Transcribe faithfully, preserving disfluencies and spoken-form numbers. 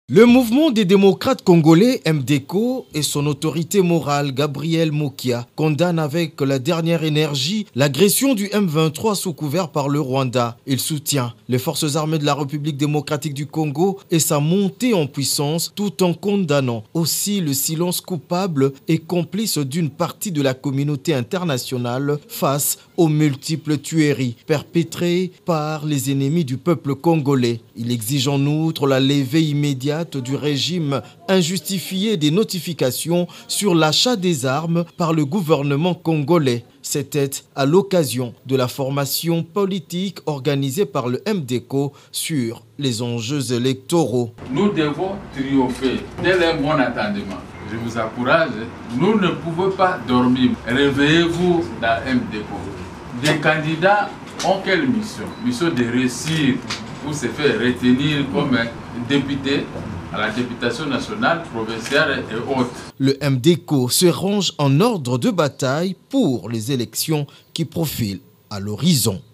Le mouvement des démocrates congolais M D C O et son autorité morale Gabriel Mokia condamnent avec la dernière énergie l'agression du M vingt-trois sous couvert par le Rwanda. Il soutient les forces armées de la République démocratique du Congo et sa montée en puissance tout en condamnant aussi le silence coupable et complice d'une partie de la communauté internationale face aux multiples tueries perpétrées par les ennemis du peuple congolais. Il exige en outre la levée immédiate du régime injustifié des notifications sur l'achat des armes par le gouvernement congolais. C'était à l'occasion de la formation politique organisée par le M D C O sur les enjeux électoraux. Nous devons triompher dès un bon attendement. Je vous encourage, nous ne pouvons pas dormir. Réveillez-vous dans M D C O. Des candidats ont quelle mission? Mission de réussir pour se faire retenir comme député à la députation nationale, provinciale et autres. Le M D C O se range en ordre de bataille pour les élections qui profilent à l'horizon.